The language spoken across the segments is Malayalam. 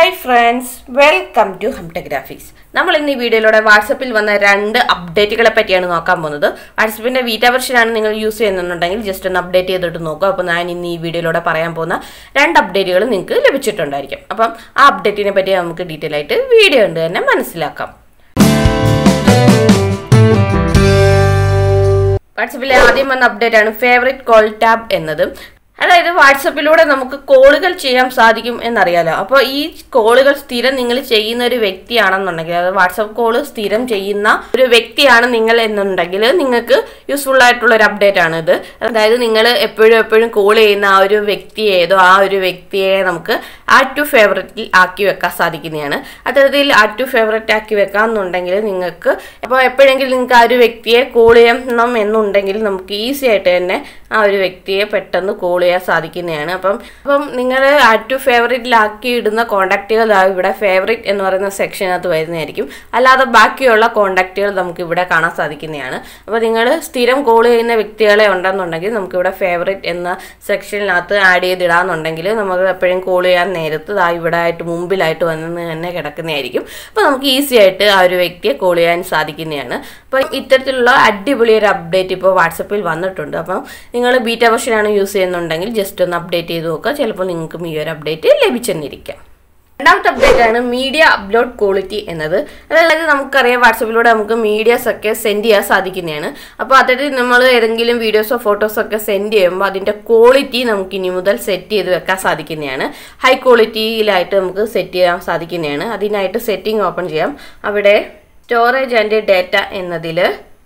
Hi friends, welcome to Hamta Graphics. നമ്മൾ ഇന്ന് ഈ വീഡിയോയിലൂടെ വാട്സാപ്പിൽ വന്ന രണ്ട് അപ്ഡേറ്റുകളെ പറ്റിയാണ് നോക്കാൻ പോകുന്നത്. വാട്സാപ്പിന്റെ ബീറ്റ വെർഷൻ ആണ് നിങ്ങൾ യൂസ് ചെയ്യുന്നുണ്ടെങ്കിൽ ജസ്റ്റ് ഒന്ന് അപ്ഡേറ്റ് ചെയ്തിട്ട് നോക്കുക. അപ്പോൾ ഞാൻ ഇന്ന് ഈ വീഡിയോയിലൂടെ പറയാൻ പോകുന്ന രണ്ട് അപ്ഡേറ്റുകൾ നിങ്ങൾക്ക് ലഭിച്ചിട്ടുണ്ടായിരിക്കും. അപ്പം ആ അപ്ഡേറ്റിനെ പറ്റി നമുക്ക് ഡീറ്റെയിൽ ആയിട്ട് വീഡിയോ ഉണ്ട് തന്നെ മനസ്സിലാക്കാം. വാട്സാപ്പിലെ ആദ്യം വന്ന അപ്ഡേറ്റ് ആണ് ഫേവറേറ്റ് കോൾ ടാബ് എന്നത്. അതായത് വാട്സപ്പിലൂടെ നമുക്ക് കോളുകൾ ചെയ്യാൻ സാധിക്കും എന്നറിയാലോ. അപ്പോൾ ഈ കോളുകൾ സ്ഥിരം നിങ്ങൾ ചെയ്യുന്ന ഒരു വ്യക്തിയാണെന്നുണ്ടെങ്കിൽ, അതായത് വാട്സപ്പ് കോള് സ്ഥിരം ചെയ്യുന്ന ഒരു വ്യക്തിയാണ് നിങ്ങൾ എന്നുണ്ടെങ്കിൽ നിങ്ങൾക്ക് യൂസ്ഫുൾ ആയിട്ടുള്ള ഒരു അപ്ഡേറ്റ് ആണ് ഇത്. അതായത് നിങ്ങൾ എപ്പോഴും കോൾ ചെയ്യുന്ന ആ ഒരു വ്യക്തിയെ നമുക്ക് ആഡ് ടു ഫേവറേറ്റിൽ ആക്കി വെക്കാൻ സാധിക്കുന്നതാണ്. അത്തരത്തിൽ ആഡ് ടു ഫേവറേറ്റ് ആക്കി വെക്കാമെന്നുണ്ടെങ്കിൽ നിങ്ങൾക്ക് അപ്പോൾ എപ്പോഴെങ്കിലും നിങ്ങൾക്ക് ആ ഒരു വ്യക്തിയെ കോൾ ചെയ്യണം എന്നുണ്ടെങ്കിൽ നമുക്ക് ഈസി ആയിട്ട് തന്നെ ആ ഒരു വ്യക്തിയെ പെട്ടെന്ന് കോൾ ചെയ്യാൻ സാധിക്കുന്നതാണ്. അപ്പം നിങ്ങൾ ആഡ് ടു ഫേവറേറ്റിലാക്കി ഇടുന്ന കോണ്ടാക്റ്റുകൾ ഇവിടെ ഫേവറേറ്റ് എന്ന് പറയുന്ന സെക്ഷനകത്ത് വരുന്നതായിരിക്കും. അല്ലാതെ ബാക്കിയുള്ള കോണ്ടാക്റ്റുകൾ നമുക്ക് ഇവിടെ കാണാൻ സാധിക്കുന്നതാണ്. അപ്പോൾ നിങ്ങൾ സ്ഥിരം കോൾ ചെയ്യുന്ന വ്യക്തികളെ ഉണ്ടെന്നുണ്ടെങ്കിൽ നമുക്കിവിടെ ഫേവറേറ്റ് എന്ന സെക്ഷനിനകത്ത് ആഡ് ചെയ്തിടാന്നുണ്ടെങ്കിൽ നമുക്ക് എപ്പോഴും കോൾ ചെയ്യാൻ നേരത്ത് ഇവിടെ ആയിട്ട് മുമ്പിലായിട്ട് വന്ന് തന്നെ കിടക്കുന്നതായിരിക്കും. അപ്പോൾ നമുക്ക് ഈസി ആയിട്ട് ആ ഒരു വ്യക്തിയെ കോൾ ചെയ്യാൻ സാധിക്കുന്നതാണ്. അപ്പോൾ ഇത്തരത്തിലുള്ള അടിപൊളി ഒരു അപ്ഡേറ്റ് ഇപ്പോൾ വാട്സപ്പിൽ വന്നിട്ടുണ്ട്. അപ്പം നിങ്ങൾ ബീറ്റ വെർഷനാണ് യൂസ് ചെയ്യുന്നുണ്ടെങ്കിൽ ജസ്റ്റ് ഒന്ന് അപ്ഡേറ്റ് ചെയ്ത് നോക്കുക. ചിലപ്പോൾ നിങ്ങൾക്കും ഈ ഒരു അപ്ഡേറ്റ് ലഭിച്ചെന്നിരിക്കാം. രണ്ടാമത്തെ അപ്ഡേറ്റ് ആണ് മീഡിയ അപ്ലോഡ് ക്വാളിറ്റി എന്നത്. അതായത് നമുക്കറിയാം വാട്സപ്പിലൂടെ നമുക്ക് മീഡിയാസ് ഒക്കെ സെൻഡ് ചെയ്യാൻ സാധിക്കുന്നതാണ്. അപ്പോൾ അതിൽ നമ്മൾ ഏതെങ്കിലും വീഡിയോസോ ഫോട്ടോസോ ഒക്കെ സെൻഡ് ചെയ്യുമ്പോൾ അതിൻ്റെ ക്വാളിറ്റി നമുക്ക് ഇനി മുതൽ സെറ്റ് ചെയ്ത് വെക്കാൻ സാധിക്കുന്നതാണ്. ഹൈ ക്വാളിറ്റിയിലായിട്ട് നമുക്ക് സെറ്റ് ചെയ്യാൻ സാധിക്കുന്നതാണ്. അതിനായിട്ട് സെറ്റിംഗ് ഓപ്പൺ ചെയ്യാം. അവിടെ സ്റ്റോറേജ് ആൻഡ് ഡാറ്റ എന്നതിൽ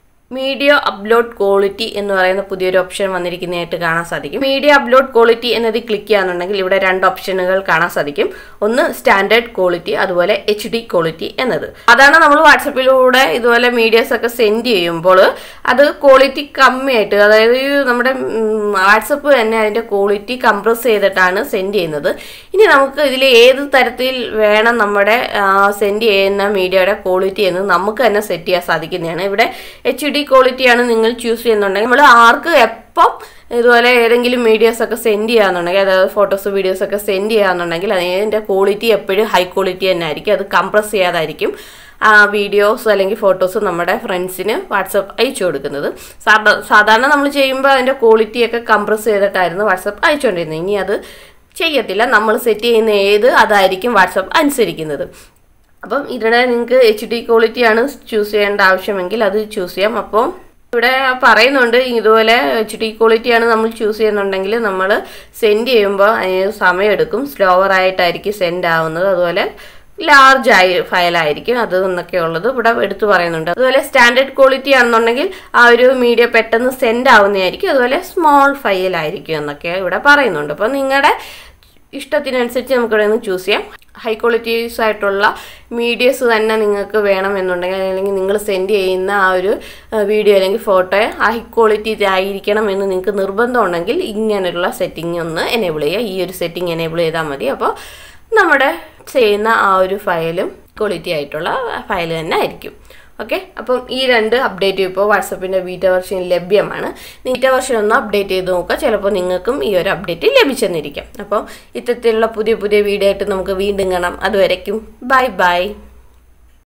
മീഡിയ അപ്ലോഡ് ക്വാളിറ്റി എന്ന് പറയുന്ന പുതിയൊരു ഓപ്ഷൻ വന്നിരിക്കുന്നതായിട്ട് കാണാൻ സാധിക്കും. മീഡിയ അപ്ലോഡ് ക്വാളിറ്റി എന്നത് ക്ലിക്ക് ചെയ്യാന്നുണ്ടെങ്കിൽ ഇവിടെ രണ്ട് ഓപ്ഷനുകൾ കാണാൻ സാധിക്കും. ഒന്ന് സ്റ്റാൻഡേർഡ് ക്വാളിറ്റി, അതുപോലെ HD ക്വാളിറ്റി എന്നത്. അതാണ് നമ്മൾ വാട്സപ്പിലൂടെ ഇതുപോലെ മീഡിയാസ് ഒക്കെ സെൻഡ് ചെയ്യുമ്പോൾ അത് ക്വാളിറ്റി കമ്മിയായിട്ട്, അതായത് നമ്മുടെ വാട്സപ്പ് തന്നെ അതിൻ്റെ ക്വാളിറ്റി കംപ്രസ് ചെയ്തിട്ടാണ് സെൻഡ് ചെയ്യുന്നത്. ഇനി നമുക്ക് ഇതിൽ ഏത് തരത്തിൽ വേണം നമ്മുടെ സെൻഡ് ചെയ്യുന്ന മീഡിയയുടെ ക്വാളിറ്റി എന്ന് നമുക്ക് തന്നെ സെറ്റ് ചെയ്യാൻ സാധിക്കുന്നതാണ്. ഇവിടെ HD ക്വാളിറ്റിയാണ് നിങ്ങൾ ചൂസ് ചെയ്യുന്നുണ്ടെങ്കിൽ നമ്മൾ ആർക്ക് എപ്പം ഇതുപോലെ ഏതെങ്കിലും മീഡിയാസ് ഒക്കെ സെൻഡ് ചെയ്യാന്നുണ്ടെങ്കിൽ, അതായത് ഫോട്ടോസ് വീഡിയോസ് ഒക്കെ സെൻഡ് ചെയ്യാന്നുണ്ടെങ്കിൽ അതിൻ്റെ ക്വാളിറ്റി എപ്പോഴും ഹൈ ക്വാളിറ്റി തന്നെ ആയിരിക്കും. അത് കംപ്രസ് ചെയ്യാതായിരിക്കും ആ വീഡിയോസ് അല്ലെങ്കിൽ ഫോട്ടോസ് നമ്മുടെ ഫ്രണ്ട്സിന് വാട്സപ്പ് അയച്ചു കൊടുക്കുന്നത്. സാധാരണ നമ്മൾ ചെയ്യുമ്പോൾ അതിൻ്റെ ക്വാളിറ്റിയൊക്കെ കംപ്രസ് ചെയ്തിട്ടായിരുന്നു വാട്സപ്പ് അയച്ചുകൊണ്ടിരുന്നത്. ഇനി അത് ചെയ്യത്തില്ല. നമ്മൾ സെറ്റ് ചെയ്യുന്ന അതായിരിക്കും വാട്സപ്പ് അനുസരിക്കുന്നത്. അപ്പം ഇവിടെ നിങ്ങൾക്ക് HD ക്വാളിറ്റിയാണ് ചൂസ് ചെയ്യേണ്ട ആവശ്യമെങ്കിൽ അത് ചൂസ് ചെയ്യാം. അപ്പോൾ ഇവിടെ പറയുന്നുണ്ട് ഇതുപോലെ HD ക്വാളിറ്റിയാണ് നമ്മൾ ചൂസ് ചെയ്യുന്നുണ്ടെങ്കിൽ നമ്മൾ സെൻഡ് ചെയ്യുമ്പോൾ അതിന് സമയമെടുക്കും, സ്ലോവർ ആയിട്ടായിരിക്കും സെൻഡ് ആവുന്നത്, അതുപോലെ ലാർജ് ഫയലായിരിക്കും അത് എന്നൊക്കെ ഉള്ളത് ഇവിടെ എടുത്തു പറയുന്നുണ്ട്. അതുപോലെ സ്റ്റാൻഡേർഡ് ക്വാളിറ്റി ആണെന്നുണ്ടെങ്കിൽ ആ ഒരു മീഡിയ പെട്ടെന്ന് സെൻഡ് ആവുന്നതായിരിക്കും, അതുപോലെ സ്മോൾ ഫയലായിരിക്കും എന്നൊക്കെ ഇവിടെ പറയുന്നുണ്ട്. അപ്പോൾ നിങ്ങളുടെ ഇഷ്ടത്തിനനുസരിച്ച് നമുക്കിവിടെ നിന്ന് ചൂസ് ചെയ്യാം. ഹൈ ക്വാളിറ്റീസ് ആയിട്ടുള്ള മീഡിയസ് തന്നെ നിങ്ങൾക്ക് വേണമെന്നുണ്ടെങ്കിൽ, അല്ലെങ്കിൽ നിങ്ങൾ സെൻഡ് ചെയ്യുന്ന ആ ഒരു വീഡിയോ അല്ലെങ്കിൽ ഫോട്ടോ ഹൈ ക്വാളിറ്റി ആയിരിക്കണം എന്ന് നിങ്ങൾക്ക് നിർബന്ധം ഉണ്ടെങ്കിൽ ഇങ്ങനെയുള്ള സെറ്റിംഗ് ഒന്ന് എനേബിൾ ചെയ്യുക. ഈ ഒരു സെറ്റിംഗ് എനേബിൾ ചെയ്താൽ മതി. അപ്പോൾ നമ്മുടെ ചെയ്യുന്ന ആ ഒരു ഫയലും ക്വാളിറ്റി ആയിട്ടുള്ള ഫയൽ തന്നെ ആയിരിക്കും. ഓക്കെ, അപ്പം ഈ രണ്ട് അപ്ഡേറ്റ് ഇപ്പോൾ വാട്സപ്പിൻ്റെ ബീറ്റ വെർഷൻ ലഭ്യമാണ്. ബീറ്റ വെർഷൻ ഒന്ന് അപ്ഡേറ്റ് ചെയ്ത് നോക്കുക. ചിലപ്പോൾ നിങ്ങൾക്കും ഈ ഒരു അപ്ഡേറ്റ് ലഭിച്ചെന്നിരിക്കാം. അപ്പോൾ ഇത്തരത്തിലുള്ള പുതിയ വീഡിയോ ആയിട്ട് നമുക്ക് വീണ്ടും കാണാം. അതുവരയ്ക്കും ബൈ.